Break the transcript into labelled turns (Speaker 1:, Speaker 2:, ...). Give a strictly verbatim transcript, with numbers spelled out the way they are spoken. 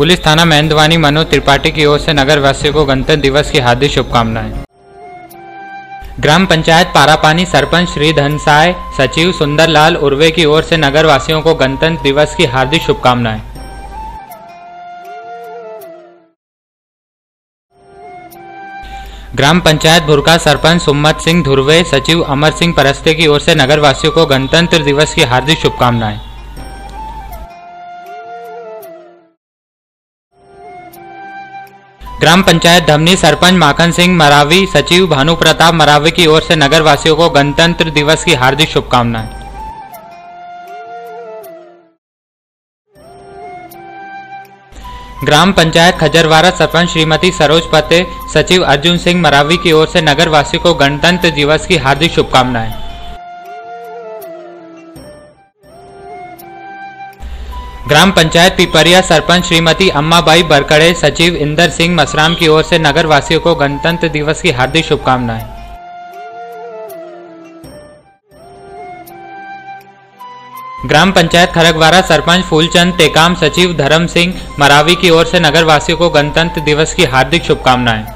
Speaker 1: Police थाना मेहंदवानी मनोज त्रिपाठी की ओर से नगर वासियों को गणतंत्र दिवस की हार्दिक शुभकामनाएं। ग्राम पंचायत पारापानी सरपंच श्री धनसाय सचिव सुंदरलाल उर्वे की ओर से नगर वासियों को गणतंत्र दिवस की हार्दिक शुभकामनाएं। ग्राम पंचायत भुरका सरपंच सुम्मत सिंह धुर्वे सचिव अमर सिंह परस्ते की ओर से नगर वासियों को गणतंत्र दिवस की हार्दिक शुभकामनाएं। ग्राम पंचायत धमनी सरपंच माखन सिंह मरावी सचिव भानु प्रताप मरावी की ओर से नगर वासियों को गणतंत्र दिवस की हार्दिक शुभकामनाएं। ग्राम पंचायत खजरवारा सरपंच श्रीमती सरोज पते सचिव अर्जुन सिंह मरावी की ओर से नगर वासियों को गणतंत्र दिवस की हार्दिक शुभकामनाएं। ग्राम पंचायत पिपरिया सरपंच श्रीमती अम्माबाई बरकड़े सचिव इंदर सिंह मसराम की ओर से नगर वासियों को गणतंत्र दिवस की हार्दिक शुभकामनाएं। ग्राम पंचायत खरगवारा सरपंच फूलचंद टेकाम सचिव धर्म सिंह मरावी की ओर से नगर वासियों को गणतंत्र दिवस की हार्दिक शुभकामनाएं।